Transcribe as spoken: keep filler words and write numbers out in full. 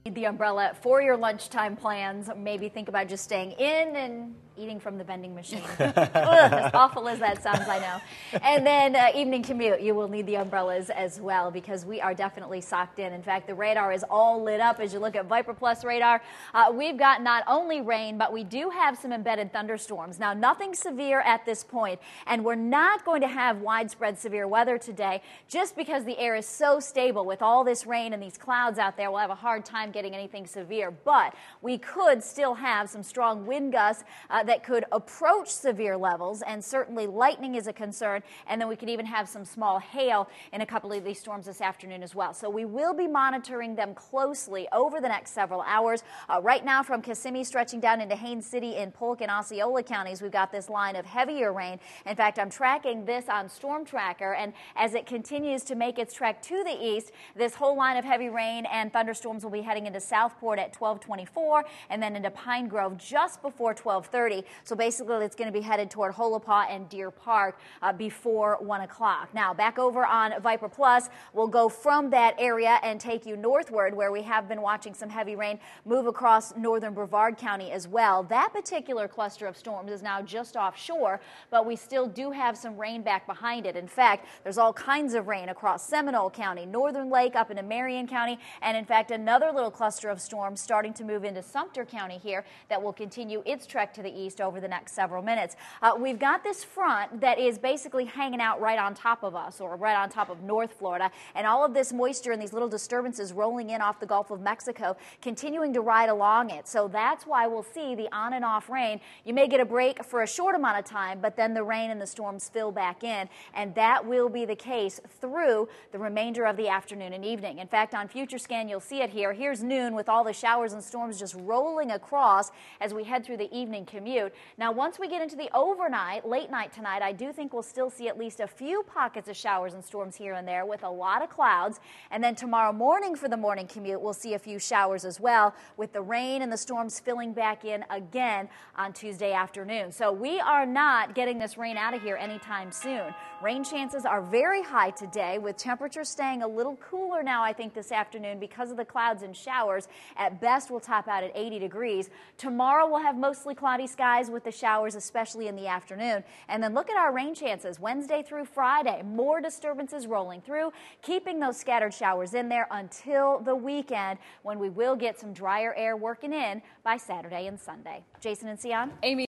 The umbrella for your lunchtime plans. Maybe think about just staying in and eating from the vending machine. Ugh, as awful as that sounds, I know. And then uh, evening commute, you will need the umbrellas as well because we are definitely socked in. In fact, the radar is all lit up as you look at Viper Plus radar. Uh, we've got not only rain, but we do have some embedded thunderstorms. Now, nothing severe at this point, and we're not going to have widespread severe weather today just because the air is so stable with all this rain and these clouds out there. We'll have a hard time getting anything severe, but we could still have some strong wind gusts uh, that could approach severe levels, and certainly lightning is a concern, and then we could even have some small hail in a couple of these storms this afternoon as well. So we will be monitoring them closely over the next several hours. Uh, right now from Kissimmee stretching down into Haines City in Polk and Osceola counties, we've got this line of heavier rain. In fact, I'm tracking this on Storm Tracker, and as it continues to make its trek to the east, this whole line of heavy rain and thunderstorms will be heading into Southport at twelve twenty-four and then into Pine Grove just before twelve thirty. So basically it's going to be headed toward Holopaw and Deer Park uh, before one o'clock. Now back over on Viper Plus, we'll go from that area and take you northward where we have been watching some heavy rain move across northern Brevard County as well. That particular cluster of storms is now just offshore, but we still do have some rain back behind it. In fact, there's all kinds of rain across Seminole County, Northern Lake up into Marion County, and in fact another little cluster of storms starting to move into Sumter County here that will continue its trek to the east over the next several minutes. Uh, we've got this front that is basically hanging out right on top of us, or right on top of North Florida, and all of this moisture and these little disturbances rolling in off the Gulf of Mexico continuing to ride along it. So that's why we'll see the on and off rain. You may get a break for a short amount of time, but then the rain and the storms fill back in, and that will be the case through the remainder of the afternoon and evening. In fact, on Future Scan, you'll see it here. Here's noon with all the showers and storms just rolling across as we head through the evening commute. Now, once we get into the overnight, late night tonight, I do think we'll still see at least a few pockets of showers and storms here and there with a lot of clouds. And then tomorrow morning for the morning commute, we'll see a few showers as well, with the rain and the storms filling back in again on Tuesday afternoon. So we are not getting this rain out of here anytime soon. Rain chances are very high today, with temperatures staying a little cooler now, I think, this afternoon because of the clouds and showers. At best, we'll top out at eighty degrees. Tomorrow, we'll have mostly cloudy skies with the showers, especially in the afternoon. And then look at our rain chances Wednesday through Friday. More disturbances rolling through, keeping those scattered showers in there until the weekend, when we will get some drier air working in by Saturday and Sunday. Jason and Sion. Amy.